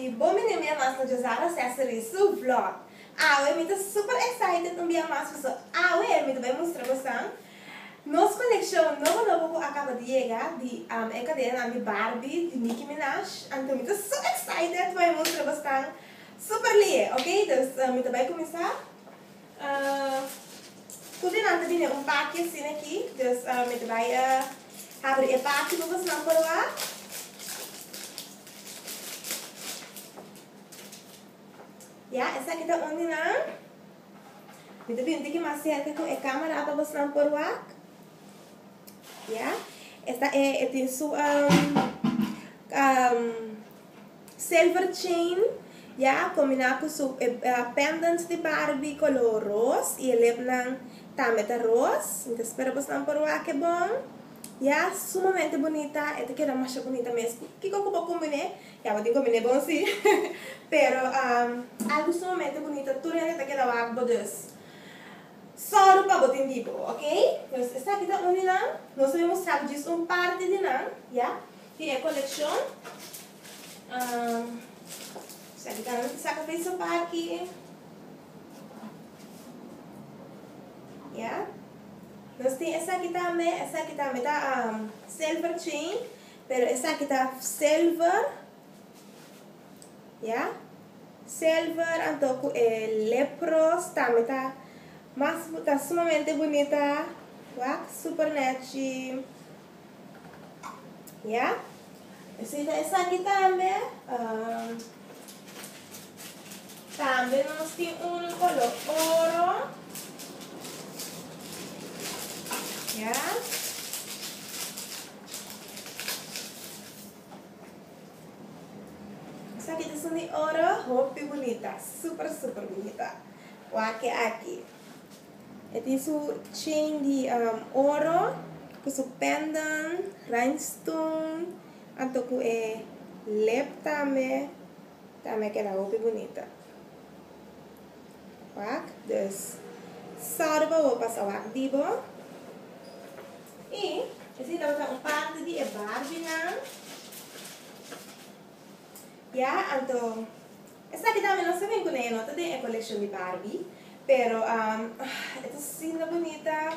bom menino minha massa no Jazara Accessories vlog. Eu estou super excited no minha massa so eu me vai mostrar você. Nossa coleção novo acaba de chegar de cadeira de Barbie de Nicki Minaj. Então eu estou super excited vai mostrar você. Super lindo, ok? Então eu vai começar. Tudo nanti bine pack assim aqui. Então eu vai abrir o pack para você não provar. Ya, essa aqui tá onde não? Kita binti que mais cerca com a câmera para você não por wak. Ya, esta tem sua silver chain, ya, combinar com sua pendant de Barbie color rose e ele não tameta rose. Então espero você não por wak é bom. Ya, sumamente bonita, esta que era mais bonita mesmo. Que eu vou combinar? Ya, vou combinar bom sim. Pero algo sumamente bonito, tudo esta que era wak bodes. Só para botar em tipo, ok? Então, esta aqui tá onde não? Nós vamos mostrar disso parte de não, ya? Que é a coleção. Esta aqui tá onde saca fez o parque. Ya? Nós tem essa aqui também tá silver chain, pero essa aqui tá silver, ya, silver, então com lepros também tá sumamente bonita, wak, super netty, ya. Essa aqui também, também nós tem color ouro. Ya. Essa aqui tá de ouro, roupa bonita, super bonita. Wake aqui. Esse su chain de ouro, com su pendant, rhinestone, anto com lep também que é roupa bonita. Wak, dus sarva vou passar wak dibo. E esse dapat parte de Barbie não? Ya, então essa aqui também não se vem com nenhuma nota de coleção de Barbie, pero esta sim é bonita,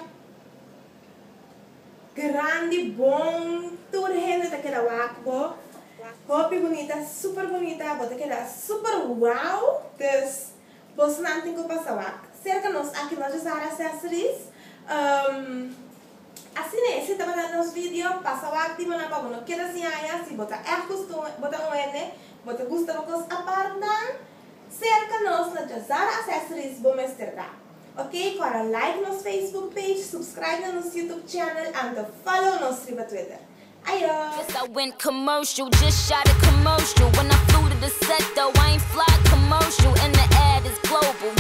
grande, bom, tudo gente tá querendo wakbo, roupa bonita, super bonita, bota querendo super wow, dus você não tem que passar wak. Cerca nós aqui nós Jazara Accessories, assim né, se tá mandando nos vídeos, passa o aqui, mas não pode não quer assim aí, se botar costume, botar N, botar gosta de coisa apartam, cerca nós na Jazara Accessories, vou mostrar, ok? Para like nos Facebook page, subscribe no nosso YouTube channel, and follow nos Twitter. Adiós. I went commercial, just shot a commercial. When I flew to the set though, I ain't fly commercial, and the ad is global.